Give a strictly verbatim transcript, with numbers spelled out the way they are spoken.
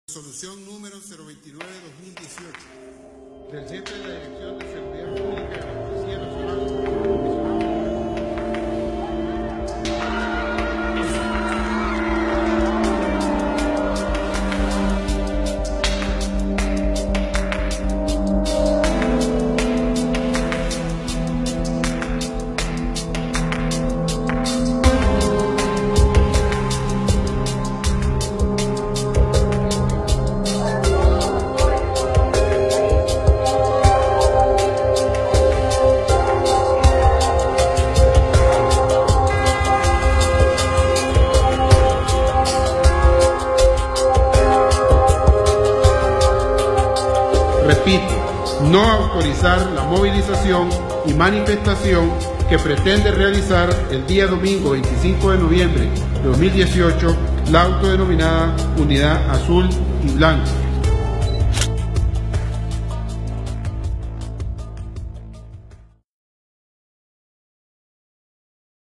Resolución número cero veintinueve guión dos mil dieciocho del Jefe de la Dirección de Seguridad Pública de la Policía Nacional. Repito, no autorizar la movilización y manifestación que pretende realizar el día domingo veinticinco de noviembre de dos mil dieciocho la autodenominada Unidad Azul y Blanco.